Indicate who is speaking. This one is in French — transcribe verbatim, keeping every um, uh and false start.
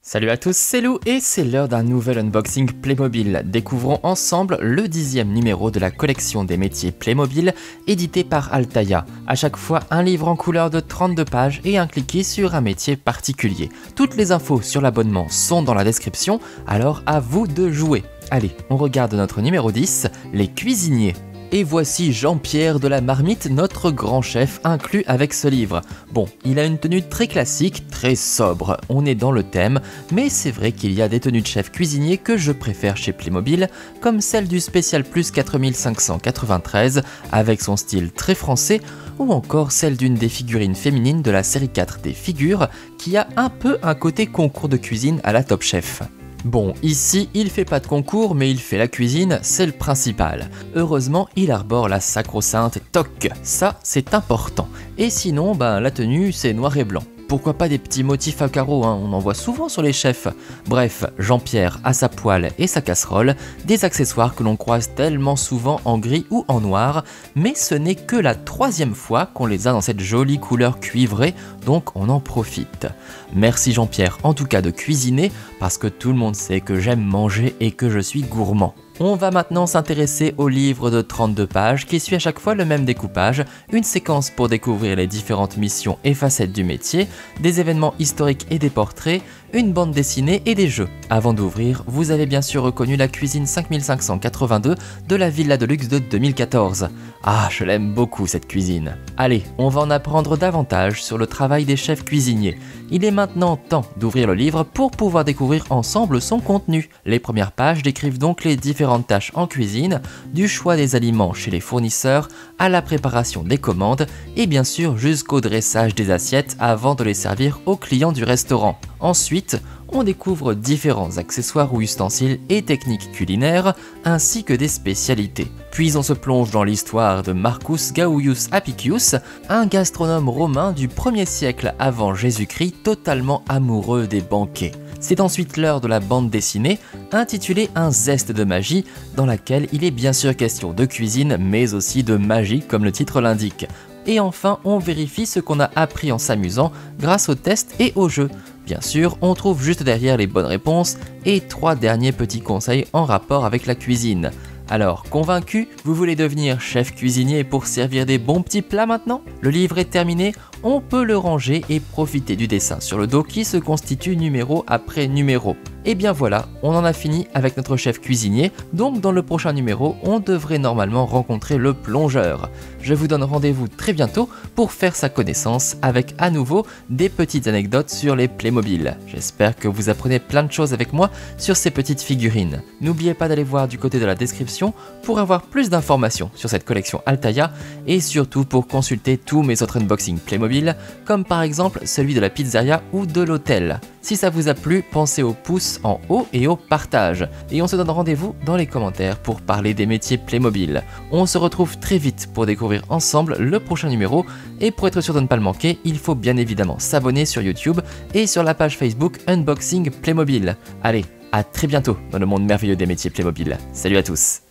Speaker 1: Salut à tous, c'est Lou et c'est l'heure d'un nouvel unboxing Playmobil. Découvrons ensemble le dixième numéro de la collection des métiers Playmobil, édité par Altaïa. À chaque fois, un livre en couleur de trente-deux pages et un cliquet sur un métier particulier. Toutes les infos sur l'abonnement sont dans la description, alors à vous de jouer. Allez, on regarde notre numéro dix, les cuisiniers. Et voici Jean-Pierre de la Marmite, notre grand chef, inclus avec ce livre. Bon, il a une tenue très classique, très sobre, on est dans le thème, mais c'est vrai qu'il y a des tenues de chef cuisinier que je préfère chez Playmobil, comme celle du Spécial Plus quatre mille cinq cent quatre-vingt-treize, avec son style très français, ou encore celle d'une des figurines féminines de la série quatre des figures, qui a un peu un côté concours de cuisine à la Top Chef. Bon, ici, il fait pas de concours, mais il fait la cuisine, c'est le principal. Heureusement, il arbore la sacro-sainte toque, ça c'est important. Et sinon, ben la tenue, c'est noir et blanc. Pourquoi pas des petits motifs à carreaux, hein, on en voit souvent sur les chefs. Bref, Jean-Pierre a sa poêle et sa casserole, des accessoires que l'on croise tellement souvent en gris ou en noir, mais ce n'est que la troisième fois qu'on les a dans cette jolie couleur cuivrée, donc on en profite. Merci Jean-Pierre en tout cas de cuisiner, parce que tout le monde sait que j'aime manger et que je suis gourmand. On va maintenant s'intéresser au livre de trente-deux pages qui suit à chaque fois le même découpage, une séquence pour découvrir les différentes missions et facettes du métier, des événements historiques et des portraits, une bande dessinée et des jeux. Avant d'ouvrir, vous avez bien sûr reconnu la cuisine cinq mille cinq cent quatre-vingt-deux de la Villa de Luxe de deux mille quatorze. Ah, je l'aime beaucoup cette cuisine. Allez, on va en apprendre davantage sur le travail des chefs cuisiniers. Il est maintenant temps d'ouvrir le livre pour pouvoir découvrir ensemble son contenu. Les premières pages décrivent donc les différentes tâches en cuisine, du choix des aliments chez les fournisseurs à la préparation des commandes et bien sûr jusqu'au dressage des assiettes avant de les servir aux clients du restaurant. Ensuite, on découvre différents accessoires ou ustensiles et techniques culinaires, ainsi que des spécialités. Puis on se plonge dans l'histoire de Marcus Gaius Apicius, un gastronome romain du premier siècle avant Jésus-Christ totalement amoureux des banquets. C'est ensuite l'heure de la bande dessinée, intitulée Un zeste de magie, dans laquelle il est bien sûr question de cuisine, mais aussi de magie, comme le titre l'indique. Et enfin, on vérifie ce qu'on a appris en s'amusant grâce aux tests et aux jeux. Bien sûr, on trouve juste derrière les bonnes réponses et trois derniers petits conseils en rapport avec la cuisine. Alors, convaincu, vous voulez devenir chef cuisinier pour servir des bons petits plats maintenant? Le livre est terminé, on peut le ranger et profiter du dessin sur le dos qui se constitue numéro après numéro. Et bien voilà, on en a fini avec notre chef cuisinier, donc dans le prochain numéro, on devrait normalement rencontrer le plongeur. Je vous donne rendez-vous très bientôt pour faire sa connaissance avec à nouveau des petites anecdotes sur les Playmobil. J'espère que vous apprenez plein de choses avec moi sur ces petites figurines. N'oubliez pas d'aller voir du côté de la description pour avoir plus d'informations sur cette collection Altaïa et surtout pour consulter tous mes autres unboxings Playmobil, comme par exemple celui de la pizzeria ou de l'hôtel. Si ça vous a plu, pensez au pouce en haut et au partage. Et on se donne rendez-vous dans les commentaires pour parler des métiers Playmobil. On se retrouve très vite pour découvrir ensemble le prochain numéro. Et pour être sûr de ne pas le manquer, il faut bien évidemment s'abonner sur YouTube et sur la page Facebook Unboxing Playmobil. Allez, à très bientôt dans le monde merveilleux des métiers Playmobil. Salut à tous!